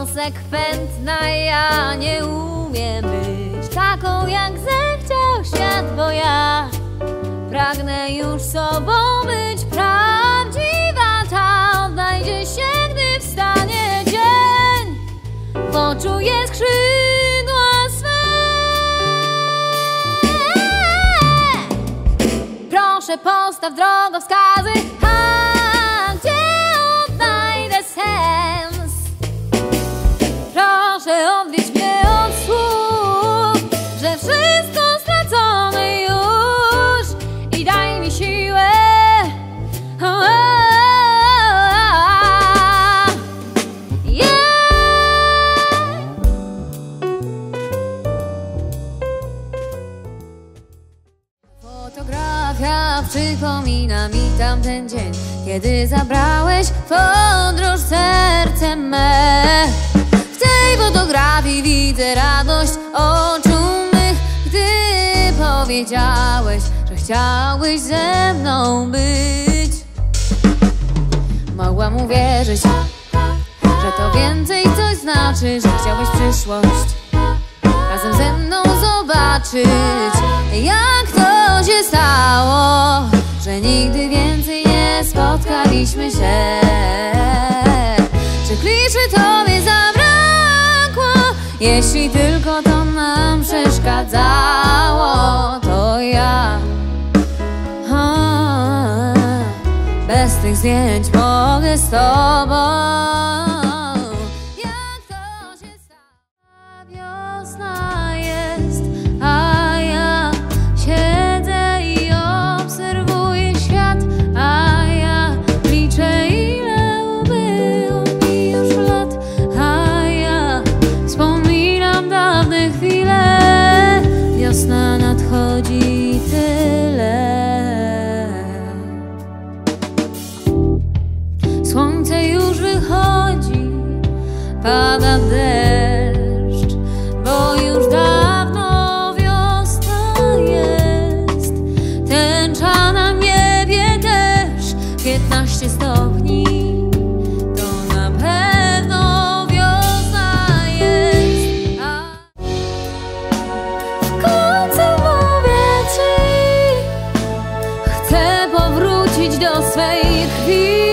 konsekwentna, ja nie umiem być taką, jak zechciał świat, bo ja pragnę już sobą być. Prawdziwa ta odnajdzie się, gdy wstanie dzień, poczuje skrzydła swe. Proszę, postaw drogowskazy, gdzie odnajdę sens. Proszę, odwiedź mnie od słów, że wszystko stracone już, i daj mi siłę. Fotografia przypomina mi tamten dzień, kiedy zabrałeś w podróż serce me. W tej fotografii widzę radość oczu mych, gdy powiedziałeś, że chciałbyś ze mną być. Mogłam uwierzyć, że to więcej coś znaczy, że chciałbyś przyszłość razem ze mną zobaczyć. Jak to się stało, że nigdy więcej nie spotkaliśmy się? Czy kliszy tobie zabrakło? Jeśli tylko to nam przeszkadzało, to ja bez tych zdjęć mogę z tobą. Jak to się stało? Wiosna jest, a ja siedzę i obserwuję świat, a ja liczę, ile ubyło mi już lat, a ja wspominam dawne chwile. Wiosna nadchodzi, tyle. Słońce już wychodzi, pada deszcz, bo już dawno wiosna jest. Tęcza na niebie też 15 stopni, to na pewno wiosna jest. W końcu mówię ci, chcę powrócić do swej krwi.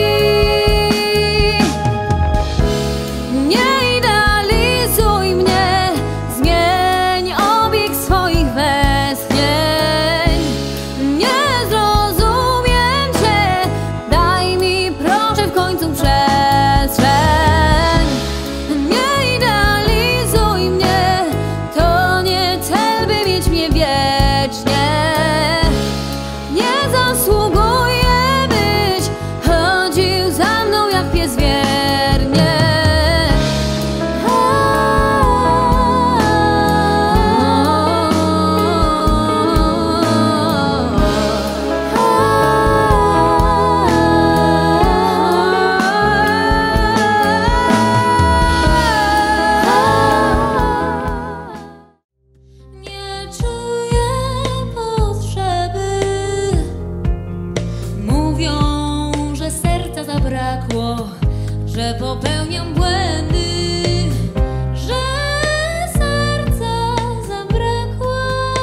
Że popełniam błędy, że serca zabrakło.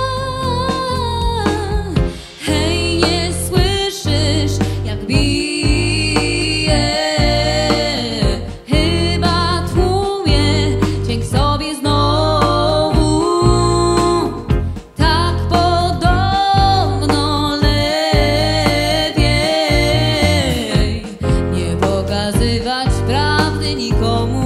Hej, nie słyszysz, jak bije? Chyba tłumie dźwięk sobie znowu. Tak podobno lepiej nie pokazywać prawdy nikomu.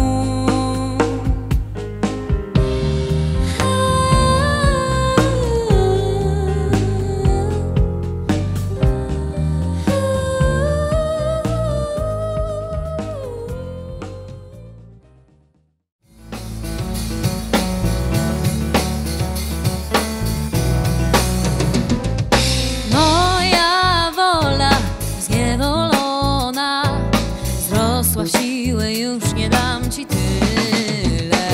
Moja wola zniewolona zrosła w siłę, już nie dam ci tyle.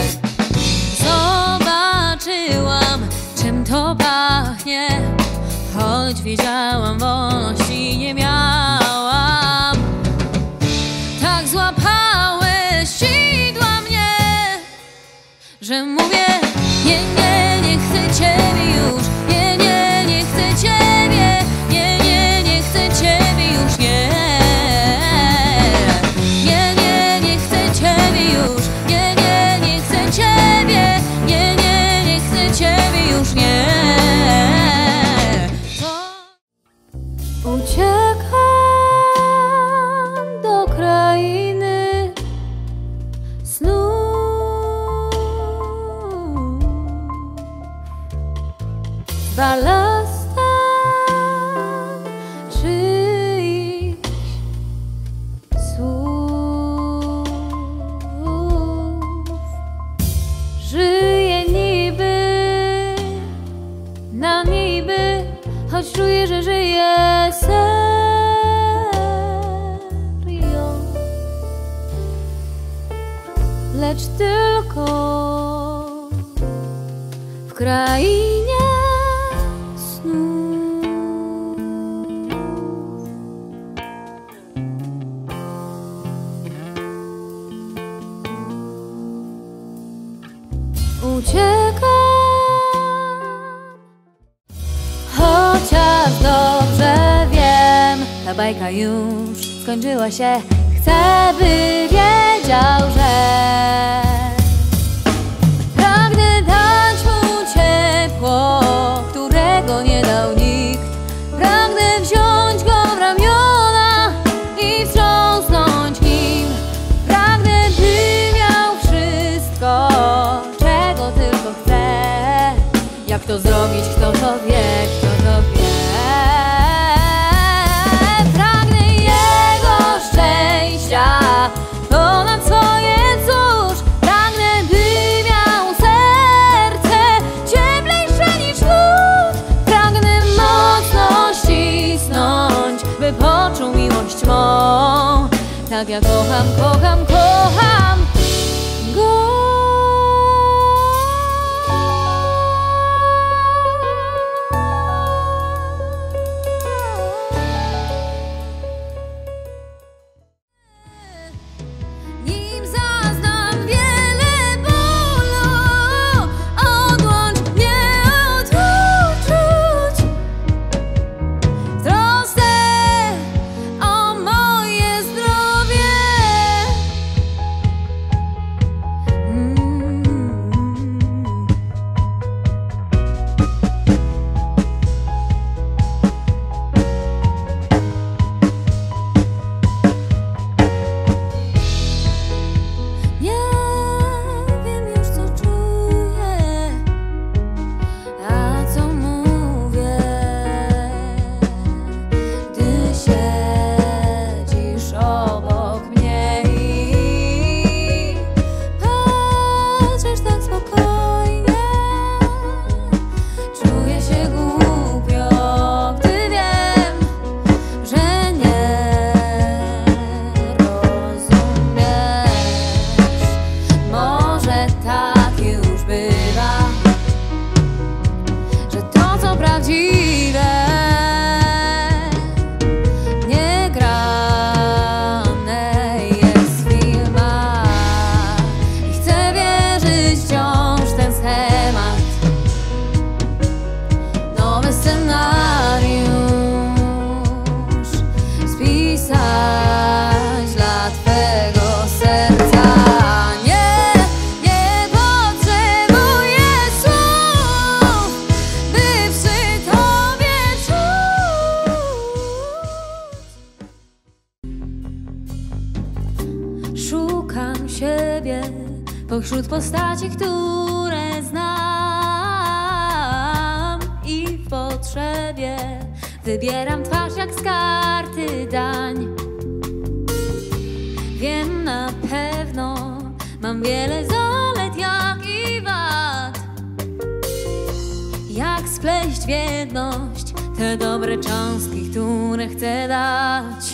Zobaczyłam, czym to pachnie, choć wiedziałam, wolności nie miałam. Tak złapałeś sidła mnie, już nie. Nie, nie, nie chcę ciebie już. Nie, nie, nie chcę ciebie. Nie, nie, nie chcę ciebie już nie. Uciekam do krainy snów, balastem czyichś słów. Żyję niby na niby, choć czuję, że żyję serio, lecz tylko w krainie snów. Uciekam, chociaż dobrze wiem, ta bajka już skończyła się. Chcę, by wiedział, że pragnę dać mu ciepło, którego nie dał nikt. Pragnę wziąć go w ramiona i wstrząsnąć nim. Pragnę, by miał wszystko, czego tylko chce. Jak to zrobić, kto to wie, kto to wie. Pragnę jego szczęścia ponad swoje cóż. Pragnę, by miał serce cieplejsze niż lód. Pragnę mocno ścisnąć, by poczuł miłość mą. Tak jak kocham, kocham, kocham go. Nim zaznam wiele bólu, odłącz mnie od uczuć. W trosce o moje zdrowie. Nie wiem już, co czuję, a co mówię, gdy siedzisz obok mnie i patrzysz tak spokojnie. Czuję się głupio, gdy wiem, że nie rozumiesz. Może tak już bywa, że to, co prawdziwe, nie grane jest w filmach. I chcę wierzyć wciąż w ten schemat. Nowy scenariusz spisać dla twego serca. Nie, nie potrzebuję słów, by przy tobie czuć. Szukam siebie pośród postaci, które znam, i w potrzebie wybieram twarz jak z karty dań. Wiem na pewno, mam wiele zalet jak i wad. Jak spleść w jedność te dobre cząstki, które chcę dać.